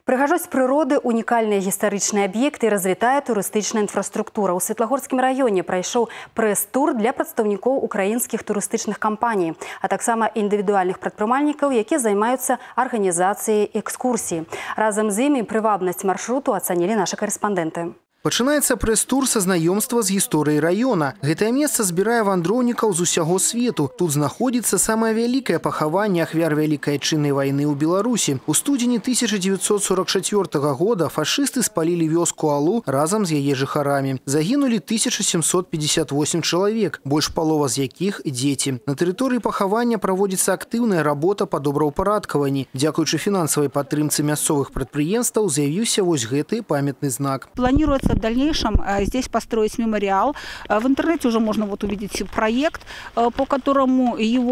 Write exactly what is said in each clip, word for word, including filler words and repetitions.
Прыгажосць прыроды, унікальныя гістарычныя аб'екты і развітая турыстычная інфраструктура. У Светлагорскім раёне прайшоў прэс-тур для прадстаўнікоў украінскіх турыстычных кампаній, а таксама індывідуальных прадпрымальнікаў, якія займаюцца арганізацыяй экскурсій. Разам з імі прывабнасць маршруту ацанілі нашы карэспандэнты. Пачынаецца прэс-тур са знаёмства з гісторыяй раёна. Гэтае месца збірае вандроўнікаў з усяго свету. Тут знаходзіцца самае вялікае пахаванне ахвяр Вялікай Адчыннай вайны ў Беларусі. У студзені тысяча дзевяцьсот сорок чацвёртага года фашысты спалілі вёску Алу разам з яе жыхарамі. Загінулі тысяча сямсот пятьдесят восемь чалавек, больш палова з якіх дзеці. На тэрыторыі пахавання праводзіцца актыўная работа па добраўпарадкаванні. Дзякуючы фінансавай падтрымцы мясцовых прадпрыемстваў з'явіўся вось гэты памятны знак. Планируется в дальнейшем здесь построить мемориал. В интернете уже можно вот увидеть проект, по которому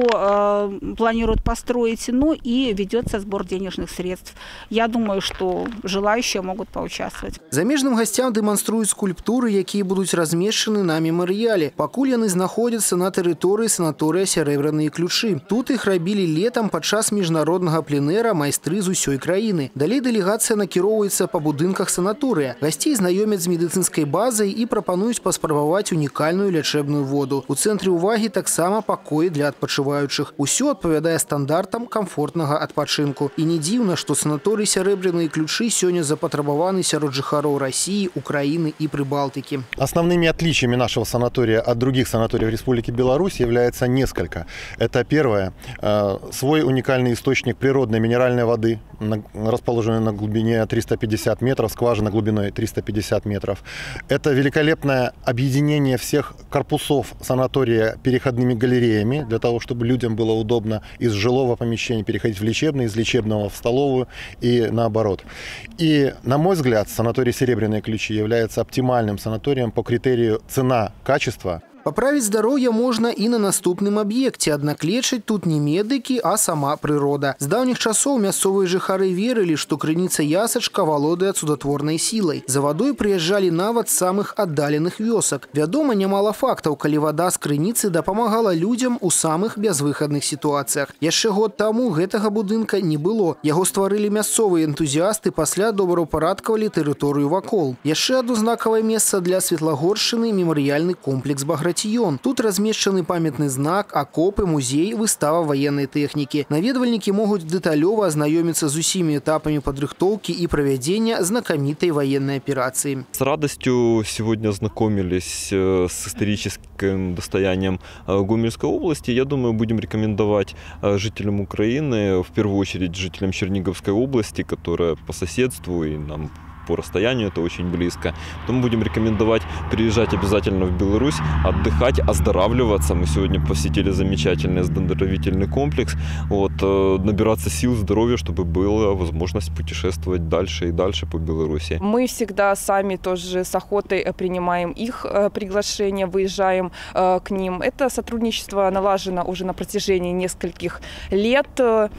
его планируют построить, ну и ведется сбор денежных средств. Я думаю, что желающие могут поучаствовать. Замежным гостям демонструют скульптуры, якія будут размещены на мемориале. Пакуль яны знаходзяцца на тэрыторыі санаторыя «Сярэбраныя ключы». Тут их рабілі летом падчас міжнароднага пленэра майстры з усёй краіны. Далей дэлегацыя накіроўваецца па будынках санаторыя. Гасцей знаёмяць з медыцынскай базай і прапануюць паспрабаваць унікальную лячэбную воду. У цэнтры ўвагі таксама пакоі для адпачываючых. Усё адпавядае стандартам камфортнага адпачынку. І не дзіўна, што санаторый «Сярэбраныя ключы» сёння запатрабаваны сярод жыхароў России, Украины и Прибалтики. Основными отличиями нашего санатория от других санаториев Республики Беларусь является несколько. Это первое. Свой уникальный источник природной минеральной воды, расположенный на глубине триста пятьдесят метров, скважина глубиной триста пятьдесят метров. Это великолепное объединение всех корпусов санатория переходными галереями, для того, чтобы людям было удобно из жилого помещения переходить в лечебное, из лечебного в столовую и наоборот. И, на мой взгляд, санаторий «Серебряные ключи» является оптимальным санаторием по критерию цена-качество. Поправить здоровье можно и на наступным объекте, однако лечить тут не медики, а сама природа. С давних часов мясцовые жыхары верили, что крыніца Ясачка володает судотворной силой. За водой приезжали нават с самых отдаленных вёсок. Вядома немало фактов, коли вода с крыніцы дапамагала людям у самых безвыходных ситуациях. Яшчэ год тому гэтага будынка не было. Яго стварылі мясцовыя энтузиасты, пасля добраўпарадкавалі тэрыторыю вакол. Яшчэ одно знакавае месца для Светлагоршчыны – мемориальный комплекс «Багратион». Тут размещены памятный знак, окопы, музей, выстава военной техники. Наведвальнікі могут деталёва ознакомиться с усими этапами подрыхтовки и проведения знакомитой военной операции. С радостью сегодня ознакомились с историческим достоянием Гомельской области. Я думаю, будем рекомендовать жителям Украины, в первую очередь жителям Черниговской области, которая по соседству и нам по расстоянию это очень близко. Потом будем рекомендовать приезжать обязательно в Беларусь, отдыхать, оздоравливаться. Мы сегодня посетили замечательный оздоровительный комплекс. Вот, набираться сил, здоровья, чтобы была возможность путешествовать дальше и дальше по Беларуси. Мы всегда сами тоже с охотой принимаем их приглашения, выезжаем к ним. Это сотрудничество налажено уже на протяжении нескольких лет.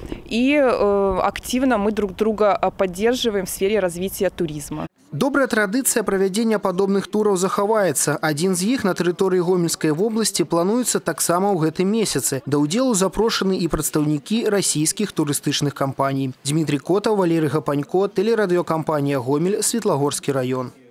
И активно мы друг друга поддерживаем в сфере развития туризма. Добрая традыцыя правядзення падобных тураў захаваецца. Адзін з іх на тэрыторыі Гомельскай вобласці плануецца таксама ў гэтым месяцы. Да ўдзелу запрошаны і прадстаўнікі расійскіх турыстычных кампаній. Дмітрий Котаў, Валерий Гапанько, тэлерадыёкампанія «Гомель», Светлагорскі раён.